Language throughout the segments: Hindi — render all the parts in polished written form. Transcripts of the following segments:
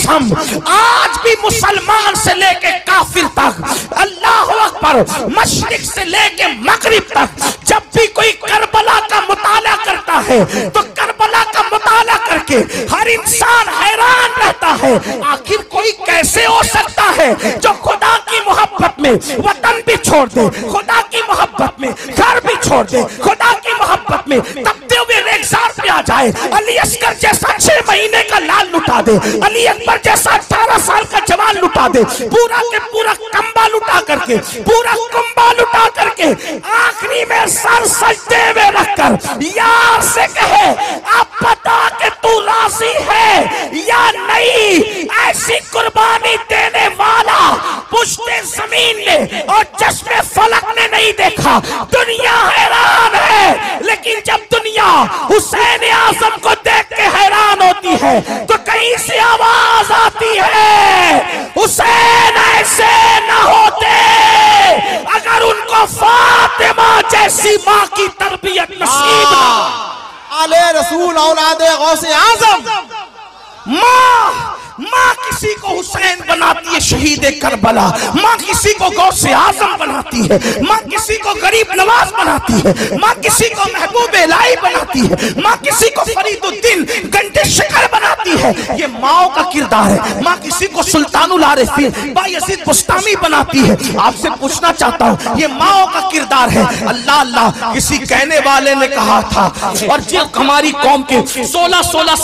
कसम, आज भी मुसलमान से लेके काफिर तक, अल्लाह अकबर, मशरिक से लेके मगरिब तक, जब भी कोई करबला का मुताला करता है तो करबला का मुताला करके हर इंसान हैरान रहता है, आखिर कोई कैसे हो सकता है जो खुदा की मोहब्बत में वतन भी छोड़ दे, खुदा की मोहब्बत में घर भी छोड़ दे, खुदा की मोहब्बत में तपते हुए रेगिस्तान पे आ जाए, अली असगर जैसा 6 महीने का लाल लुटा दे, अली अकबर जैसा 18 साल का जवान लुटा दे, पूरा के पूरा कंबा लुटा करके, पूरा कुंबा लुटा करके, आखिरी में सर सजदे में रखकर यार से कहे आप बता के तू राजी है या नहीं। ऐसी कुर्बानी देने वाला पुश्ते जमीन ने और चश्मे फलक ने नहीं देखा। दुनिया हैरान है, लेकिन जब दुनिया हुसैन आजम को देख के हैरान होती है तो कहीं से आवाज आती है, हुसैन ऐसे न होते अगर उनको फातिमा जैसी माँ की तरबियत नसीब ना। आले रसूल औलादे गौसे आजम। माँ किसी को हुसैन बनाती है शहीद करबला, माँ किसी को गौसे आजम बनाती है, माँ किसी को गरीब नवाज बनाती है, माँ किसी को महबूब इलाही बनाती है, माँ किसी को फरीदुद्दीन गंडे शिकर बनाती है। ये माओ का किरदार है। माँ किसी को सुल्तानुल आरिफीन बायजीद बुस्तामी बनाती है। आपसे पूछना चाहता हूँ, ये माओ का किरदार है। अल्लाह अल्लाह किसी कहने वाले ने कहा था, और जो हमारी कौम के 16,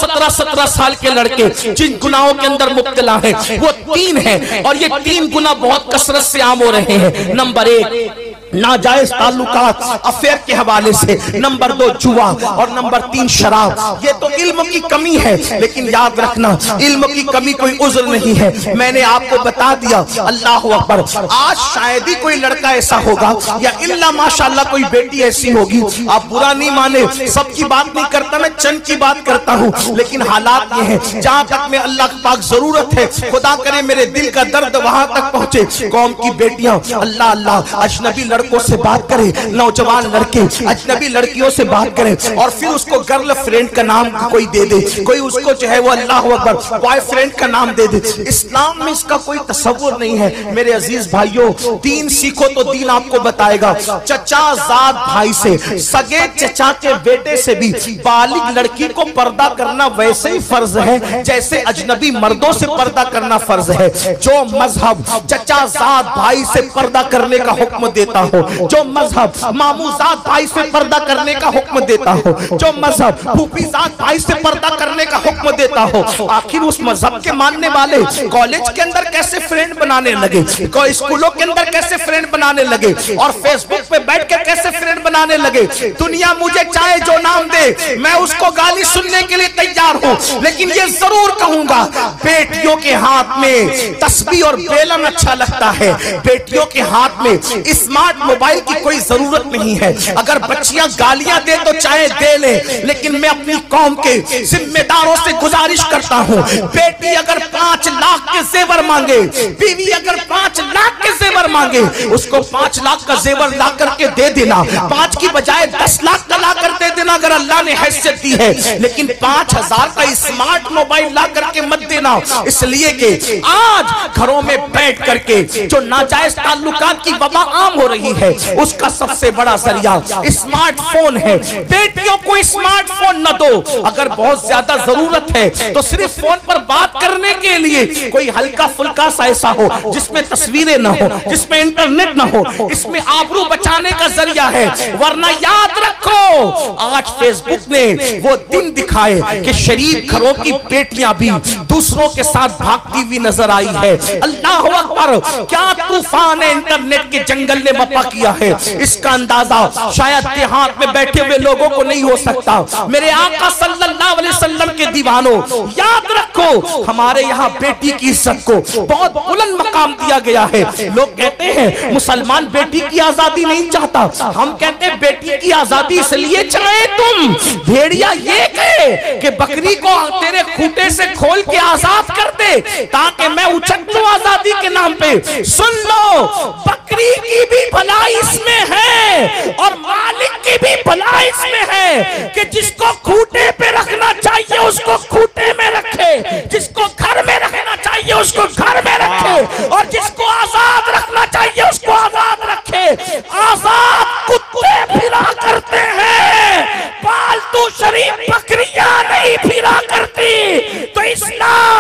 17 साल के लड़के जिन गुनाहों के अंदर मुब्तला है वो 3 हैं, और ये 3 गुना बहुत कसरत से आम हो रहे हैं। नंबर 1 नाजायज ताल्लुकात अफेयर के हवाले से, नंबर 2 जुआ, और नंबर 3 शराब। ये तो इल्म की कमी है, लेकिन याद रखना इल्म की कमी कोई उज़्र नहीं है। मैंने आपको बता दिया। अल्लाह अकबर, आज शायद ही कोई लड़का ऐसा होगा या इल्ला माशाअल्लाह कोई बेटी ऐसी होगी, आप बुरा नहीं माने, सबकी बात नहीं करता, मैं चंद की बात करता हूँ, लेकिन हालात ये हैं जहाँ तक में अल्लाह पाक जरूरत है, खुदा करे मेरे दिल का दर्द वहां तक पहुंचे। कौम की बेटियां अल्लाह अल्लाह अजनबी लड़कों से बात करें, नौजवान लड़के अजनबी लड़कियों से बात करें, और फिर उसको गर्ल फ्रेंड का नाम कोई दे दे, कोई उसको जो है वो अल्लाह अकबर बॉयफ्रेंड का नाम दे दे। इस्लाम में इसका कोई तसव्वुर नहीं है। मेरे अजीज भाइयों, दीन सीखो तो दीन आपको बताएगा। चचा जाद भाई से, सगे चचा के बेटे से भी बालिग लड़की को पर्दा करना वैसे ही फर्ज है जैसे अजनबी मर्दों से पर्दा करना फर्ज है। जो मजहब चचा जाद भाई से पर्दा करने का हुक्म देता हो, जो मजहब मामूजात भाई से पर्दा करने का हुक्म देता हो, जो मजहब फूफीजात भाई से पर्दा करने का हुक्म देता हो, आखिर उस मजहब के मानने वाले कॉलेज के अंदर कैसे फ्रेंड बनाने लगे, स्कूलों के अंदर कैसे फ्रेंड बनाने लगे, और फेसबुक पे बैठ के कैसे फ्रेंड बनाने लगे। दुनिया मुझे चाहे जो नाम दे, मैं उसको गाली सुनने के लिए तैयार हूँ, लेकिन ये जरूर कहूंगा, बेटियों के हाथ में तस्बीह और बेलन अच्छा लगता है। बेटियों के हाथ में स्मार्ट मोबाइल की कोई जरूरत नहीं है। अगर बच्चियां गालियां दे तो चाहे दे ले, लेकिन मैं अपनी कौम के जिम्मेदारों से गुजारिश करता हूं, बेटी अगर 5 लाख के जेवर मांगे, बीवी अगर 5 लाख के जेवर मांगे, उसको 5 लाख का जेवर ला करके दे देना, 5 की बजाय 10 लाख का ला कर दे देना अगर अल्लाह ने हैसियत दी है, लेकिन 5000 का स्मार्ट मोबाइल ला करके मत देना। इसलिए कि आज घरों में बैठ करके जो नाजायज ताल्लुकात की वबा आम हो रही है, उसका सबसे बड़ा जरिया स्मार्टफोन है। बेटियों को स्मार्टफोन न दो, अगर बहुत ज्यादा जरूरत है तो सिर्फ फोन पर बात करने के लिए कोई हल्का फुल्का सा ऐसा हो जिसमें तस्वीरें न हो, जिसमें इंटरनेट न हो, इसमें आबरू बचाने का जरिया है। वरना याद रखो, आज फेसबुक ने वो दिन दिखाए कि शरीफ घरों की बेटियां भी दूसरों के साथ भागती हुई नजर आई है। अल्लाह अकबर, क्या तूफान है इंटरनेट के जंगल ने बपा किया है, इसका अंदाजा शायद देहात में बैठे हुए लोगों को नहीं हो सकता। मेरे आका सल्लल्लाहु अलैहि वसल्लम के दीवानों, याद रखो, हमारे यहाँ बेटी की इज्जत को बहुत बुलंद मकाम दिया गया है। लोग कहते हैं मुसलमान बेटी की आजादी नहीं चाहता, हम कहते हैं बेटी की आजादी इसलिए चाहे तुम। भेड़िया ये कहे कि बकरी को तेरे खूंटे से खोल के आजाद कर दे ताकि मैं उछक लूं आजादी के नाम पे। सुन लो, बकरी की भी भलाई इसमें है और मालिक की भी भलाई इसमें है कि जिसको खूंटे पे रखना चाहिए उसको खूंटे में रखे, जिसको घर में रखना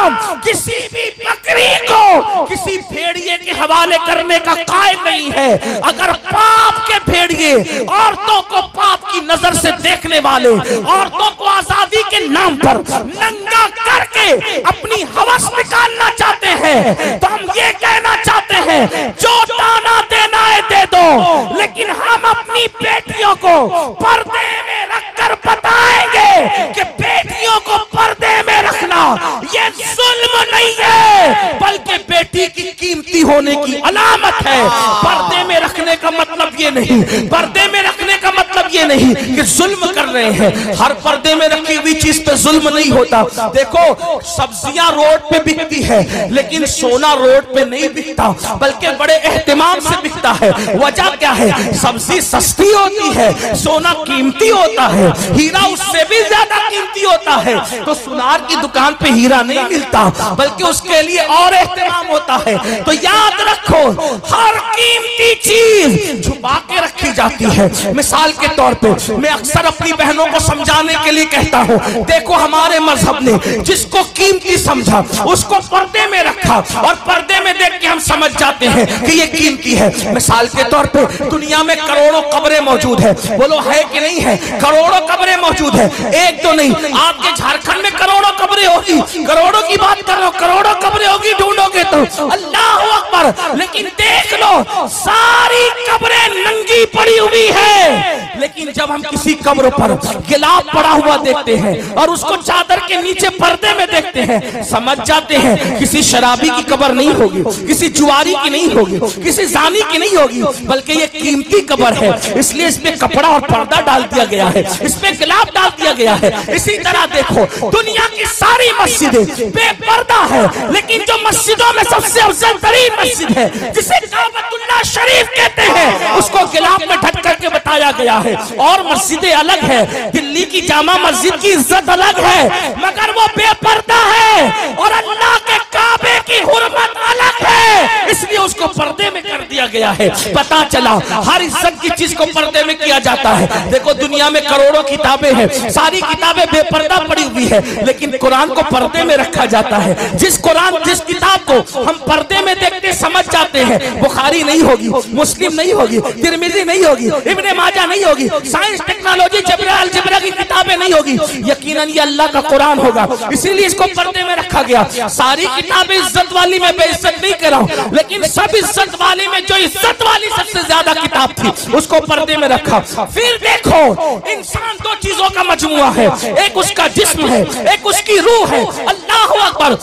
इस्लाम किसी भी बकरी को किसी भेड़िए के हवाले करने का कायल नहीं है। अगर पाप के भेड़िए औरतों को पाप की नजर से देखने वाले, औरतों को आजादी के नाम पर नंगा करके अपनी हवस निकालना चाहते हैं, तो हम ये कहना चाहते हैं जो दाना देना है दे दो, लेकिन हम अपनी बेटियों को पर्दे में रखकर बताएंगे कि बेटियों को पर्दे में रखना ये जुल्म नहीं है, बल्कि बेटी की कीमती होने की अलामत है। पर्दे में रखने का मतलब ये नहीं, पर्दे में रखने का मतलब ये नहीं कि जुल्म कर रहे हैं। हर पर्दे में रखी हुई चीज पे जुल्म नहीं होता। देखो, सब्जियां रोड पे बिकती है, लेकिन सोना रोड पे नहीं बिकता, बल्कि बड़े एहतिमाम से बिकता है। वजह क्या है? सब्जी सस्ती होती है, सोना कीमती होता है, हीरा उससे भी ज्यादा कीमती होता है। तो सुनार की दुकान पे हीरा नहीं मिलता, बल्कि उसके लिए और एहतिमाम होता है। तो याद रखो, हर कीमती चीज छुपा के रखी जाती है। मिसाल के तौर पे मैं अक्सर अपनी बहनों को समझाने के लिए कहता हूँ, देखो हमारे मजहब ने जिसको कीमती समझा उसको पर्दे में रखा, और पर्दे में देख के हम समझ जाते हैं कि ये कीमती है। मिसाल के तौर पे दुनिया में करोड़ों कब्रें मौजूद है, बोलो है कि नहीं है? करोड़ों कब्रें मौजूद है, एक तो नहीं, आपके झारखंड में करोड़ों कब्रें होगी, करोड़ों की बात कर रहा हूं, करोड़ों कब्रें होगी, ढूंढोगे तो अल्लाह अकबर। लेकिन देख लो, सारी कब्रें नंगी पड़ी हुई है, लेकिन जब हम किसी कब्र पर गिलाफ पड़ा हुआ देखते हैं और उसको चादर के नीचे पर्दे में देखते हैं, समझ जाते हैं किसी शराबी की कब्र नहीं होगी, किसी जुआरी की नहीं होगी, किसी जानी की नहीं होगी, बल्कि ये कीमती कब्र है, इसलिए इसमें कपड़ा और पर्दा डाल दिया गया है, इसमें गिलाफ डाल दिया गया है। इसी तरह देखो, दुनिया की सारी मस्जिदें बेपर्दा है, लेकिन जो मस्जिदों में सबसे अफजल तरीन मस्जिद है, जिसे काबतुल्लाह शरीफ कहते हैं, उसको गिलाफ में ढक करके बताया गया है। और मस्जिदें अलग है, दिल्ली की जामा मस्जिद की इज्जत अलग है, मगर वो बेपर्दा है, और अल्लाह के काबे की हुर्मत अलग है, इसलिए उसको पर्दे में कर दिया गया है। पता चला हर इज्जत की चीज को पर्दे में किया जाता है। देखो, दुनिया में करोड़ों किताबें हैं, सारी किताबें बेपर्दा पड़ी हुई है, लेकिन कुरान को पर्दे में रखा जाता है। जिस किताब को हम पर्दे में देखते समझ जाते हैं, बुखारी नहीं होगी, मुस्लिम नहीं होगी, तिरमिजी नहीं होगी, इब्ने माजा नहीं होगी, साइंस टेक्नोलॉजी अलजेब्रा की किताबें नहीं होगी, यकीनन ये अल्लाह का कुरान होगा, इसीलिए इसको पर्दे में रखा गया। सारी किताबें इज्जत वाली में बेइज्जत नहीं कर रहा हूं, लेकिन सब इज्जत वाली में जो इज्जत वाली सबसे ज्यादा किताब थी, उसको पर्दे में रखा। फिर देखो, इंसान दो चीजों का मजमुआ है, एक उसका जिस्म है, एक उसकी रूह है। अल्लाह अकबर।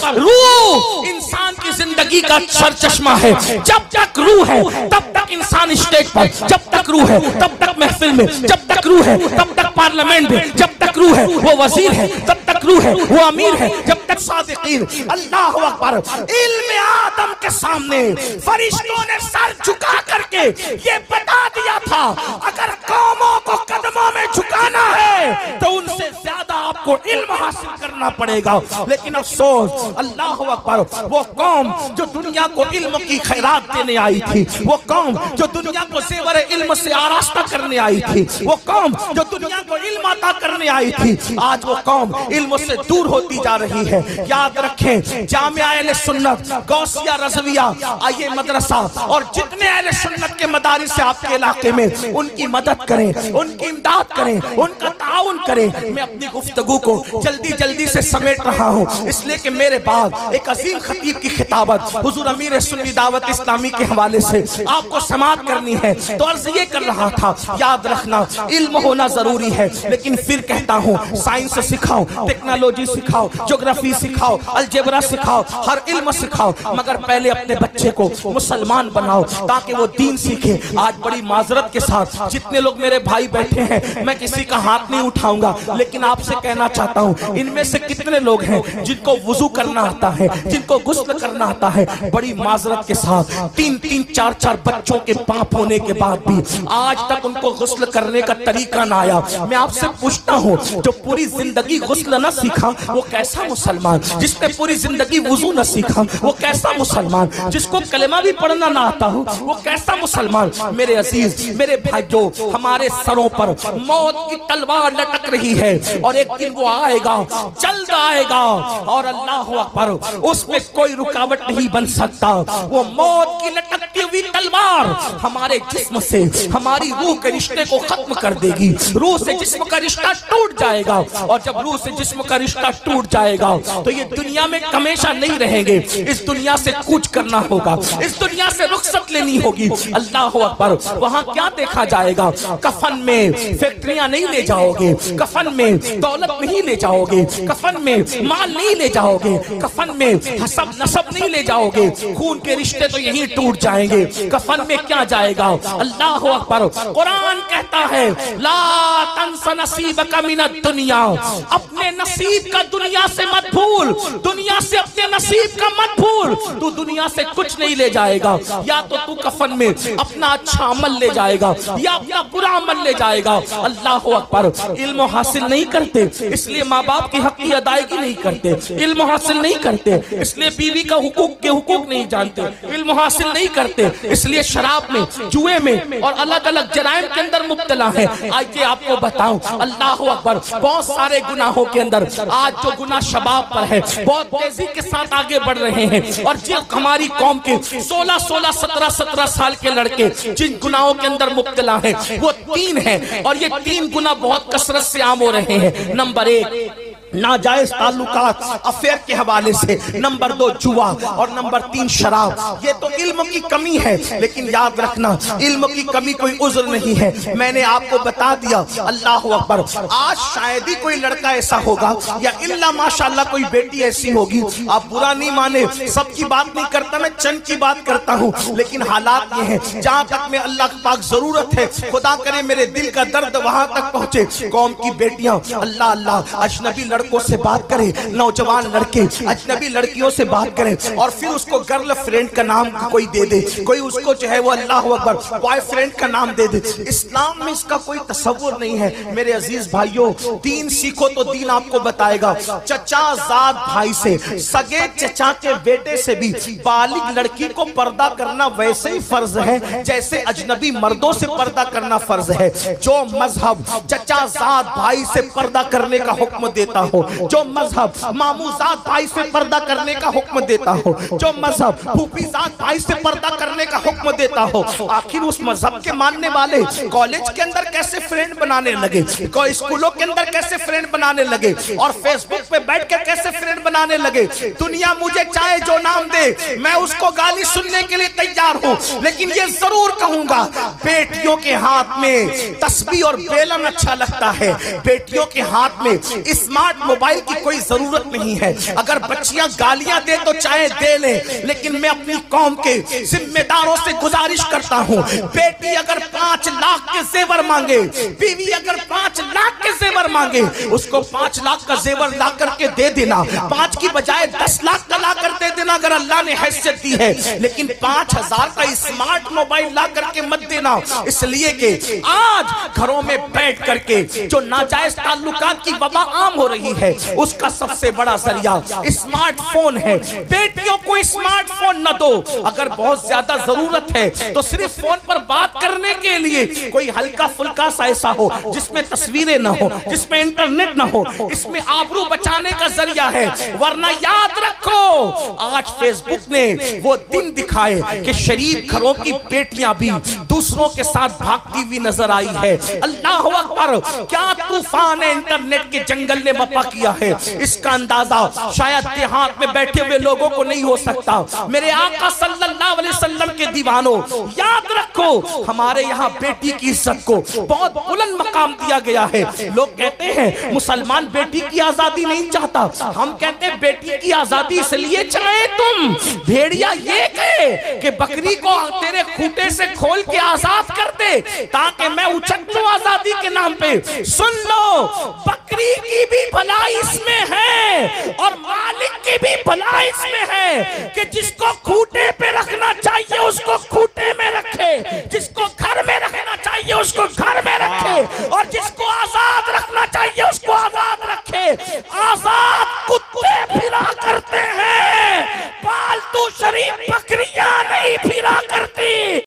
रूह इंसान की जिंदगी का सरचश्मा है। जब तक रूह है तब तक इंसान स्टेज पर, जब तक रूह है तब तक महफिल में, जब तक रूह है तब तक पार्लियामेंट में, जब तक रूह है वो वजीर है, तब तक रूह है वो अमीर है, जब तक सादिकीन। अल्लाह अकबर। इल्म आदम के सामने फरिश्तों ने सर झुका करके ये बता दिया था, अगर कौमों को कदमों में झुकाना है तो उनसे ज्यादा आपको इल्म हासिल करना पड़ेगा। लेकिन अफसोस, अल्लाह अकबर, वो कौम जो दुनिया को इल्म की खैरात देने आई थी, वो कौम जो दुनिया को जेवर इल्म से आरास्ता करने आई थी, वो कौम जो दुनिया को इल्म अता करने आई थी, आज वो कौम इल्म से दूर होती जा रही है। याद रखें, जामिया अहले सुन्नत, गौसिया, रज़विया, आइए मदरसा और जितने अहले सुन्नत के मदारिस से आपके इलाके में, उनकी मदद करें, उनकी इमदाद करें, उनका ताउन करें। मैं अपनी गुफ्तगू को जल्दी जल्दी से समेट रहा हूँ, इसलिए कि मेरे बाद एक अजीम खतीब की खिताबत हुजूर अमीर सुन्नी दावत इस्लामी के हवाले से आपको समाअत करनी है। तो अर्ज ये कर रहा था, याद रखना इल्म होना जरूरी है, लेकिन फिर कहता हूँ साइंस सिखाओ, टेक्नोलॉजी सिखाओ, ज्योग्राफी सिखाओ, अलजेब्रा सिखाओ, हर इल्म सिखाओ, मगर पहले अपने बच्चे को मुसलमान बनाओ ताकि वो दीन सीखे। आज बड़ी माजरत के साथ जितने लोग मेरे भाई बैठे हैं, मैं किसी का हाथ नहीं उठाऊंगा, लेकिन आपसे कहना चाहता हूँ, इनमें से कितने लोग हैं जिनको वुजू करना आता है, जिनको गुस्ल करना आता है? बड़ी माजरत के साथ 3-3, 4-4 बच्चों के पाप होने के बाद भी आज तक उनको गुस्ल करने का तरीका ना आया। मैं आपसे पूछता हूँ, जो पूरी जिंदगी गुस्ल ना सीखा, वो कैसा मुसलमान मुसलमान, जिसने पूरी जिंदगी वुजू न सीखा वो कैसा मुसलमान, जिसको कलेमा भी पढ़ना ना आता हो वो कैसा मुसलमान। मेरे अजीज, मेरे भाइयों, हमारे सरों पर मौत की तलवार लटक रही है और एक दिन वो आएगा, जल्द आएगा और अल्लाह अकबर, उसमें कोई रुकावट नहीं बन सकता। वो मौत की लटकती हुई तलवार हमारे जिस्म से हमारी रूह के रिश्ते को खत्म कर देगी। रूह से जिस्म का रिश्ता टूट जाएगा और जब रूह से जिस्म का रिश्ता टूट जाएगा तो ये दुनिया में हमेशा नहीं रहेंगे। इस दुनिया से कूच करना होगा, इस दुनिया से रुखसत लेनी होगी। अल्लाह अकबर, वहां क्या देखा जाएगा? कफन में फैक्ट्रियां नहीं ले जाओगे, कफन में दौलत नहीं ले जाओगे, कफन में माल नहीं ले जाओगे, कफन में हसब नसब नहीं ले जाओगे, खून के रिश्ते तो यहीं टूट जाएंगे। कफन में क्या जाएगा? अल्लाह अकबर, कुरान कहता है ला तंस नसीबका मिनद दुनिया, अपने नसीब का दुनिया से मत भूल, दुनिया से अपने नसीब का मत भूल। तू दुनिया से कुछ नहीं ले जाएगा, या तो तू कफन में अपना अच्छा अमल ले जाएगा या अपना बुरा अमल ले जाएगा। अल्लाह अकबर, इल्म हासिल नहीं करते इसलिए माँ बाप के हक की अदायगी नहीं करते, इल्म हासिल नहीं करते इसलिए बीवी का हुकूक के हुकूक नहीं जानते, इल्म हासिल नहीं करते इसलिए शराब में, जुए में और अलग अलग जराइम के अंदर मुब्तला है। आइए आपको बताऊं, अल्लाह अकबर, बहुत सारे गुनाहों के अंदर आज जो गुनाह शबाब पर है बहुत तेजी के साथ आगे बढ़ रहे हैं और जो हमारी कौम के 16-16, 17-17 साल के लड़के जिन गुनाहों के अंदर मुब्तला है वो 3 हैं और ये 3 गुनाह बहुत कसरत से आम हो रहे हैं। नंबर 1 नाजायज ताल्लुकात अफेयर के हवाले से, नंबर 2 जुआ और नंबर 3 शराब। ये तो इल्म की कमी है, लेकिन याद रखना इल्म की कमी कोई उज़्र नहीं है। मैंने आपको बता दिया। अल्लाह अकबर, आज शायद ही कोई लड़का ऐसा होगा या इल्ला माशाअल्लाह कोई बेटी ऐसी होगी, आप बुरा नहीं माने, सबकी बात नहीं करता, मैं चंद की बात करता हूँ, लेकिन हालात ये हैं जहाँ तक में अल्लाह पाक जरूरत है, खुदा करे मेरे दिल का दर्द वहां तक पहुंचे। कौम की बेटियां अल्लाह अल्लाह अजनबी लड़कों से बात करें, नौजवान लड़के अजनबी लड़कियों से बात करें और फिर उसको गर्ल फ्रेंड का नाम कोई दे दे, कोई उसको जो है वो अल्लाह अकबर बॉयफ्रेंड का नाम दे दे। इस्लाम में इसका कोई तसव्वुर नहीं है। मेरे अजीज भाइयों, दीन सीखो तो दीन आपको बताएगा। चचा जाद भाई से, सगे चचा के बेटे से भी बालिग लड़की को पर्दा करना वैसे ही फर्ज है जैसे अजनबी मर्दों से पर्दा करना फर्ज है। जो मजहब चचा जाद भाई से पर्दा करने का हुक्म देता हो, जो मजहब मामूजात भाई से पर्दा करने का हुक्म देता हो, जो मजहब फूफीजात भाई से पर्दा करने का हुक्म देता हो, आखिर उस मजहब के मानने वाले कॉलेज के अंदर कैसे फ्रेंड बनाने लगे, कोई स्कूलों के अंदर कैसे फ्रेंड बनाने लगे और फेसबुक पे बैठ के कैसे फ्रेंड बनाने लगे। दुनिया मुझे चाहे जो नाम दे, मैं उसको गाली सुनने के लिए तैयार हूँ, लेकिन ये जरूर कहूंगा बेटियों के हाथ में तस्बीह और बेलन अच्छा लगता है। बेटियों के हाथ में स्मार्ट मोबाइल की कोई जरूरत नहीं है। अगर बच्चियां गालियां दे तो चाहे दे ले, लेकिन मैं अपनी कौम के जिम्मेदारों से गुजारिश करता हूं, बेटी अगर 5 लाख के जेवर मांगे, बीवी अगर 5 लाख के जेवर मांगे, उसको 5 लाख का जेवर ला करके दे देना, 5 की बजाय 10 लाख का ला कर दे देना अगर अल्लाह ने हैसियत दी है, लेकिन 5000 का स्मार्ट मोबाइल ला करके मत देना। इसलिए कि आज घरों में बैठ करके जो नाजायज ताल्लुकात की वबा आम हो रही है उसका सबसे बड़ा जरिया स्मार्टफोन है। बेटियों को स्मार्टफोन न दो, अगर बहुत ज्यादा जरूरत है तो सिर्फ फोन पर बात करने के लिए कोई हल्का फुल्का सा ऐसा हो जिसमें तस्वीरें न हो, जिसमें इंटरनेट न हो, इसमें आबरू बचाने का जरिया है। वरना याद रखो आज फेसबुक ने वो दिन दिखाए कि शरीफ घरों की बेटियां भी दूसरों के साथ भागती हुई नजर आई है। अल्लाह अकबर, क्या तूफान है इंटरनेट के जंगल ने बपा किया है, इसका अंदाजा शायद देहात में बैठे हुए लोगों को नहीं हो सकता। मेरे आका सल्लल्लाहु अलैहि वसल्लम के दीवानों, याद रखो हमारे यहाँ बेटी की इज्जत को बहुत बुलंद मकाम दिया गया है। लोग कहते हैं मुसलमान बेटी की आजादी नहीं चाहता, हम कहते हैं बेटी की आजादी इसलिए चाहे तुम भेड़िया ये कहे कि बकरी को तेरे खूंटे से खोल के आजाद कर दे ताकि मैं उछक लूं आजादी के नाम पे। सुन लो, बकरी की भी भलाई इसमें है और मालिक की भी भलाई इसमें है कि जिसको खूंटे पे रखना चाहिए उसको खूंटे में रखे, जिसको घर में रखना चाहिए उसको घर में रखे और जिसको आजाद रखना चाहिए उसको आजाद रखे। आजाद कुत्ते फिरा शरीफ बकरियां नहीं